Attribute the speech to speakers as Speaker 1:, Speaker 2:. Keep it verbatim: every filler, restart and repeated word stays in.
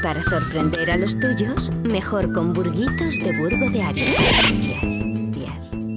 Speaker 1: Para sorprender a los tuyos, mejor con burguitos de Burgo de Aria. Yes, yes.